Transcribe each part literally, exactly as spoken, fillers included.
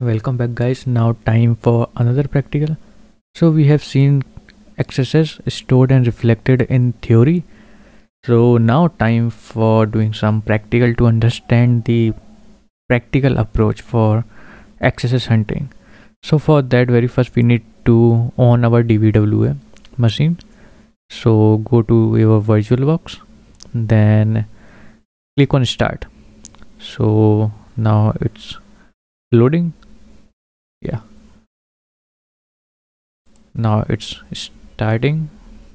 Welcome back guys. Now time for another practical. So we have seen accesses stored and reflected in theory. So now time for doing some practical to understand the practical approach for accesses hunting. So for that very first we need to own our D B W A machine. So go to your VirtualBox, then click on start. So now it's loading. Yeah, now it's starting.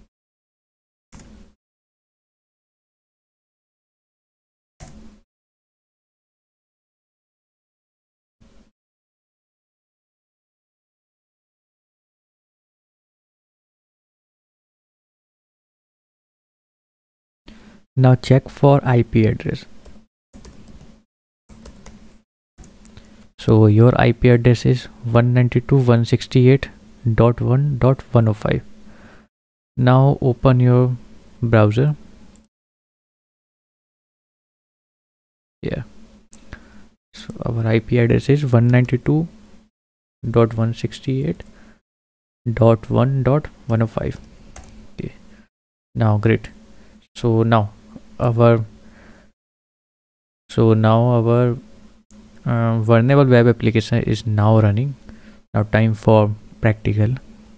Now check for I P address. So your I P address is one ninety-two dot one sixty-eight dot one dot one oh five. Now open your browser. Yeah. So our I P address is one ninety-two dot one sixty-eight dot one dot one oh five. Okay. Now great. So now our so now our uh, vulnerable web application is now running. Now time for practical.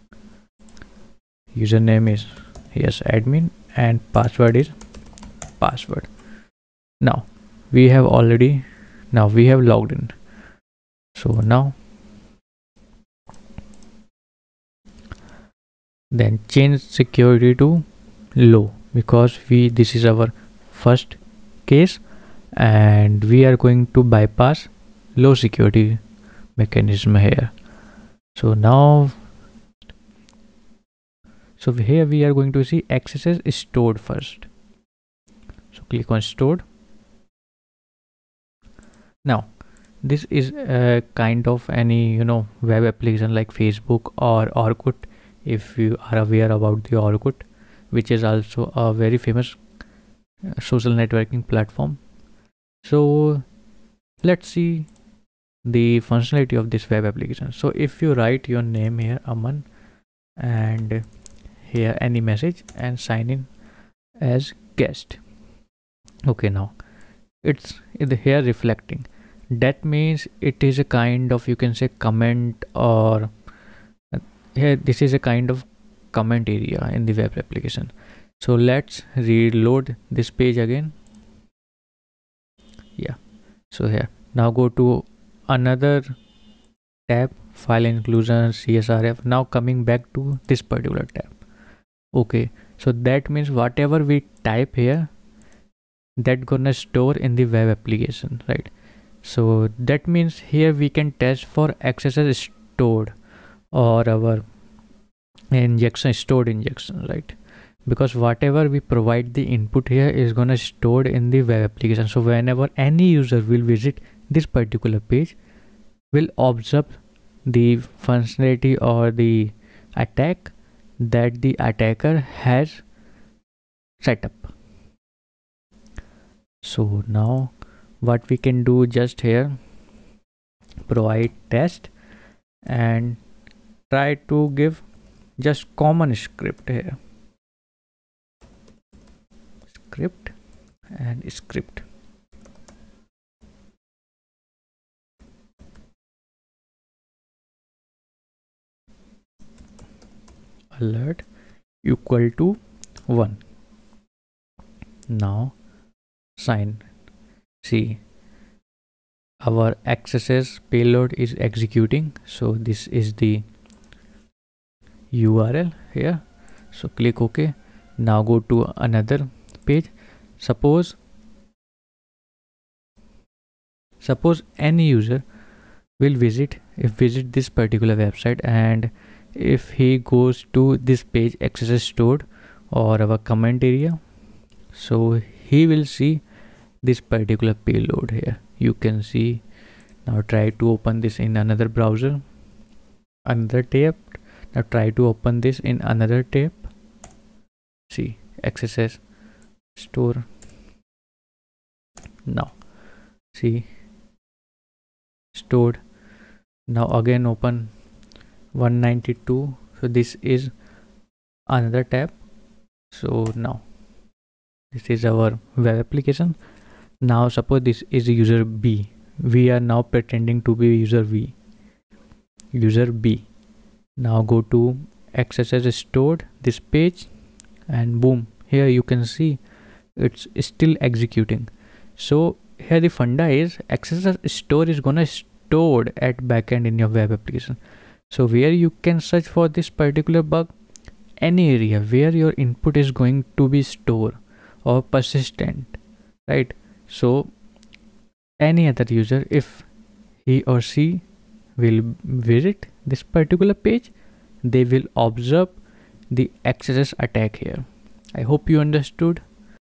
Username is yes admin and password is password. Now we have already now we have logged in. So now then change security to low, because we this is our first case and we are going to bypass low security mechanism here. So now so here we are going to see accesses stored first. So click on stored. Now this is a kind of any you know web application like Facebook or Orkut, if you are aware about the Orkut, which is also a very famous uh, social networking platform. So let's see the functionality of this web application. So if you write your name here, Aman, and here any message and sign in as guest. Okay, now it's here reflecting. That means it is a kind of, you can say, comment, or uh, here this is a kind of comment area in the web application. So let's reload this page again. Yeah, so here now go to another tab, file inclusion, C S R F. Now coming back to this particular tab. Okay, so that means whatever we type here, that gonna store in the web application, right? So that means here we can test for accesses stored or our injection stored injection, right? Because whatever we provide the input here is gonna stored in the web application. So whenever any user will visit this particular page, will observe the functionality or the attack that the attacker has set up. So now what we can do, just here provide test and try to give just common script here, script and script. Alert equal to one. Now sign. See, our accesses payload is executing. So this is the U R L here. So click OK. Now go to another page. Suppose suppose any user will visit if visit this particular website, and if he goes to this page accesses stored or our comment area, so he will see this particular payload here. You can see. Now try to open this in another browser, another tab. Now try to open this in another tab. See, accesses store. Now see, stored. Now again open one ninety-two. So this is another tab. So now this is our web application. Now suppose this is user B. We are now pretending to be user V. User B. Now go to X S S stored, this page, and boom, here you can see it's still executing. So here the funda is X S S store is gonna stored at backend in your web application. So where you can search for this particular bug, any area where your input is going to be stored or persistent, right? So any other user, if he or she will visit this particular page, they will observe the X S S attack here. I hope you understood.